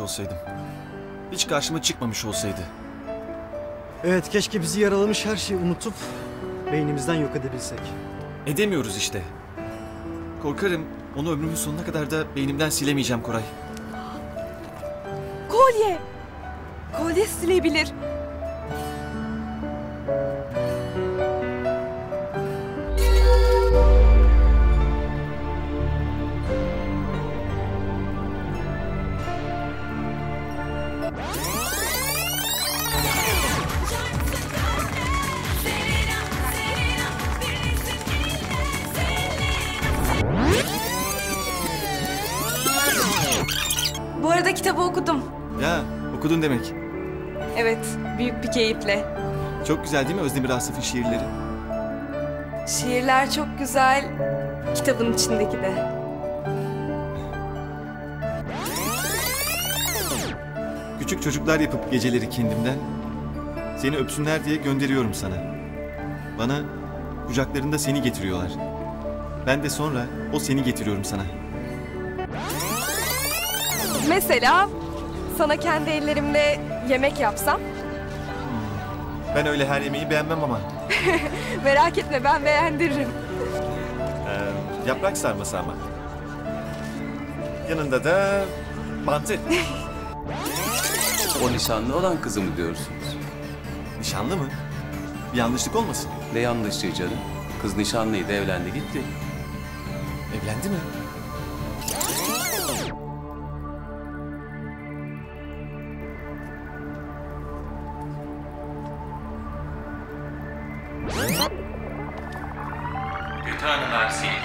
olsaydım. Hiç karşıma çıkmamış olsaydı. Evet, keşke bizi yaralamış her şeyi unutup beynimizden yok edebilsek. Edemiyoruz işte. Korkarım onu ömrümün sonuna kadar da beynimden silemeyeceğim Koray. Kolye! Kolye silebilir. Bu arada kitabı okudum. Ya okudun demek. Evet, büyük bir keyifle. Çok güzel değil mi Özdemir Asaf'ın şiirleri? Şiirler çok güzel, kitabın içindeki de. Küçük çocuklar yapıp geceleri kendimden seni öpsünler diye gönderiyorum sana. Bana kucaklarında seni getiriyorlar. Ben de sonra o seni getiriyorum sana. Mesela sana kendi ellerimle yemek yapsam? Ben öyle her yemeği beğenmem ama. Merak etme, ben beğendiririm. Yaprak sarması ama. Yanında da mantı. O nişanlı olan kızı mı diyorsunuz? Nişanlı mı? Bir yanlışlık olmasın? Ne yanlışlığı canım? Kız nişanlıydı, evlendi gitti. Evlendi mi? Kötü anılar sildi.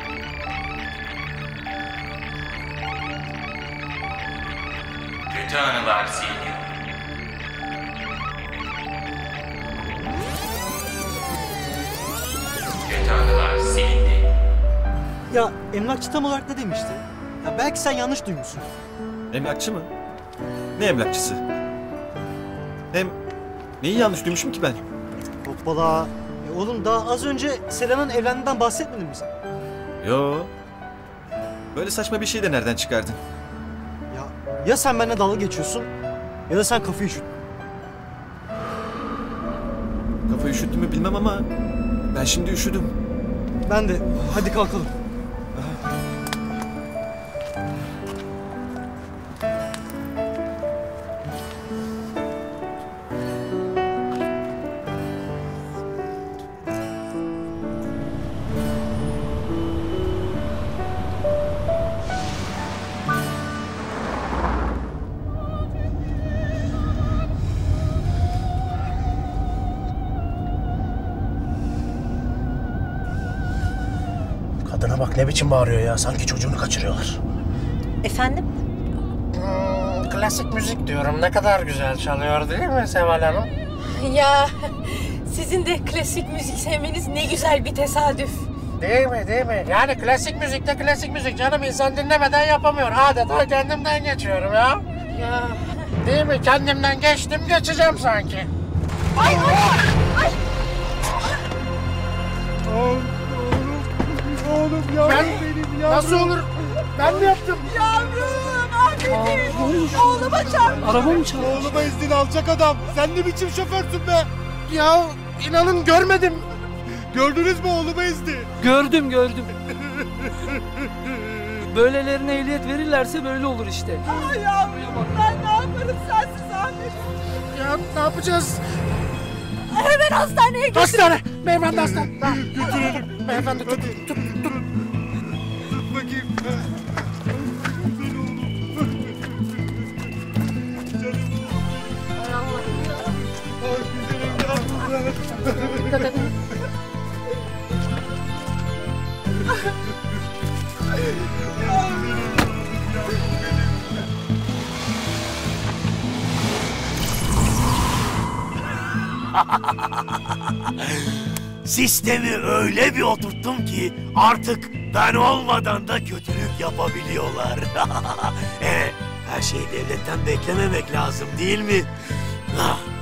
Kötü anılar sildi. Kötü anılar silindi. Ya emlakçı tam olarak ne demişti? Ya belki sen yanlış duymuşsun. Emlakçı mı? Ne emlakçısı? Hem neyi yanlış duymuşum ki ben? Hoppala. Oğlum daha az önce Selena'nın evlendiğinden bahsetmedin mi sen? Yo. Böyle saçma bir şey de nereden çıkardın? Ya sen benimle dalga geçiyorsun ya da sen kafayı üşüt. Kafayı üşüttün mü bilmem ama ben şimdi üşüdüm. Ben de. Hadi kalkalım. Kadına bak ne biçim bağırıyor ya. Sanki çocuğunu kaçırıyorlar. Efendim? Klasik müzik diyorum. Ne kadar güzel çalıyor değil mi Seval Hanım? Ya sizin de klasik müzik sevmeniz ne güzel bir tesadüf. Değil mi değil mi? Yani klasik müzik de klasik müzik canım. İnsan dinlemeden yapamıyor. Adeta kendimden geçiyorum ya. Ya Değil mi? Kendimden geçtim geçeceğim sanki. ay ay ay. Oğlum yavrum benim yavrum. Nasıl olur? Ben mi yaptım? Yavrum Ahmet'im. Oğluma çarptı. Araba mı çaldı? Oğluma izni alacak adam. Sen ne biçim şoförsün be? Ya inanın görmedim. Gördünüz mü oğluma izni? Gördüm. Böylelerine ehliyet verirlerse böyle olur işte. Ay yavrum ben ne yaparım sensiz Ahmet. Ya ne yapacağız? Hemen hastaneye götür. Hastane. Beyefendi hastane. Tamam. Götürelim. Beyefendi tut. Tut bakayım. Dikkat edin. Sistemi öyle bir oturttum ki artık ben olmadan da kötülük yapabiliyorlar. Her şeyi devletten beklememek lazım değil mi? Ah.